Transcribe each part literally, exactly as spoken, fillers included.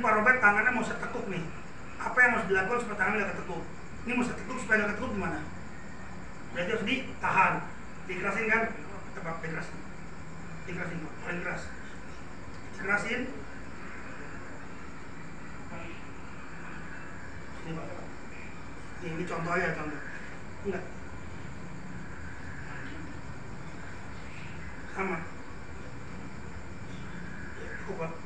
Pak Robert tangannya mau saya tekuk nih. Apa yang harus dilakukan supaya tangannya nggak ketekuk? Ini mau saya tekuk supaya nggak ketekuk gimana? Berarti harus ditahan, dikerasin kan? Tebak, dikerasin, dikerasin, paling keras, dikerasin. Ini Pak, ini contoh aja contoh. Enggak, sama. Ya, cukup Pak.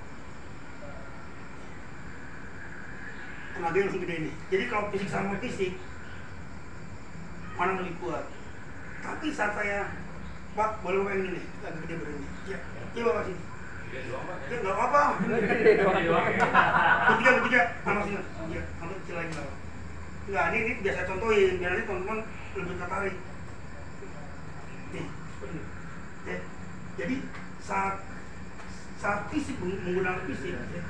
Tenaga yang segede ini. Jadi kalau fisik sama fisik, mana lebih kuat? Tapi saat saya, Pak, boleh Pak yang ini nih, agak gede berani. Ya, iya Pak sini. Ya nggak apa-apa. Ketiga ketiga, sama sini. Ya, nanti kecil lagi Pak. Enggak, ini, ini biasa contohin, biar nanti teman-teman lebih tertarik. Nih, seperti ini. Ya, jadi saat saat fisik menggunakan fisik, ya,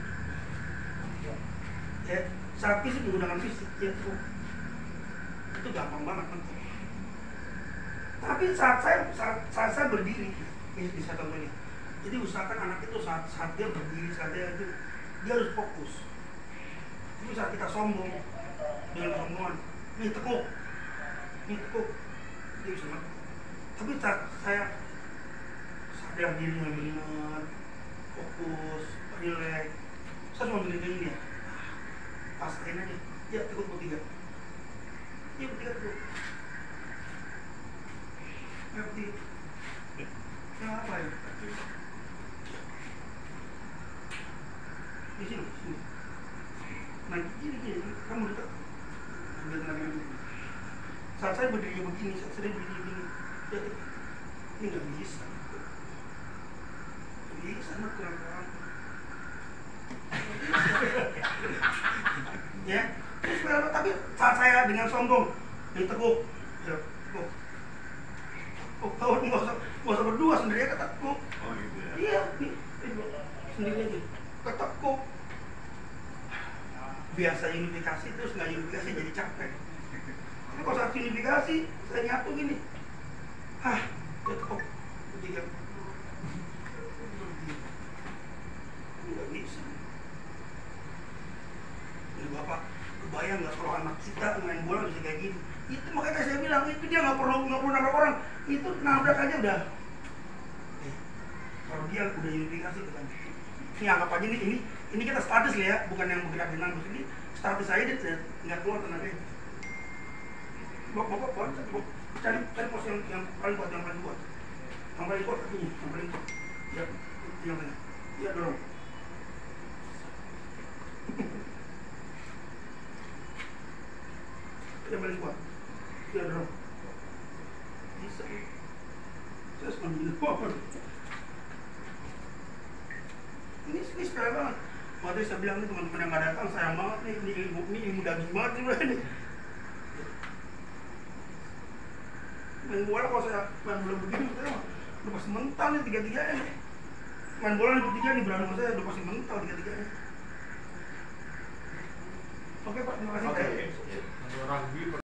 ya saat fisik menggunakan fisik, ya itu, itu gampang banget nanti. Tapi saat saya saat, saat saya berdiri, ini bisa contoh ini. Jadi usahakan anak itu saat saat dia berdiri, saat dia itu dia harus fokus. Jadi saat kita sombong dengan sombongan, nih tekuk, nih tekuk, dia bisa mati. Tapi saat saya sadar diri yang benar, fokus, relax, saya cuma begini ini ya. Pasain aja, ya tekuk bertiga, ya bertiga tekuk, ya bertiga, ya apa ya? Di sini, sini. Nah, gini gini, kamu dekat, ambil tenaga yang begini. Saat saya berdiri begini, saat saya berdiri begini, ya tekuk, ini nggak bisa, bisa nak kurang-kurang. Ya, terus berapa? Tapi saat saya dengan sombong, ini tekuk, ya tekuk, tekuk, tahu nggak usah nggak usah berdua sendiri aja tekuk. Oh gitu ya? Iya, nih sendiri aja, ketekuk. Biasa unifikasi terus nggak unifikasi jadi capek. Tapi kalau saat unifikasi saya nyatu gini, hah, ya tekuk, ketiga, nggak bisa. Jadi Bapak kebayang nggak kalau anak kita main bola bisa kayak gitu? Itu makanya saya bilang itu dia nggak perlu nggak perlu nabrak orang, itu nabrak aja udah. Eh, kalau dia udah unifikasi kan, ini anggap aja ini ini ini kita statis ya, bukan yang bergerak di nangkus ini statis aja dia nggak keluar tenaganya. Bapak bapak bapak cari cari, cari pos yang yang paling kuat yang paling kuat, yang paling kuat kakinya, yang paling kuat. Ya, yang mana? Ya dorong. Yang paling kuat, ya dorong. Bisa. Saya sambil pohon. Ini ini sepele banget. Waktu saya bilang nih teman-teman yang nggak datang sayang banget nih, ini ilmu ini ilmu daging banget nih. Main bola kalau saya main bola begini, saya udah pasti mental nih tiga-tiganya. Main bola nih bertiga nih berantem saya udah pasti mental tiga-tiganya. Oke Pak, terima kasih. Oke.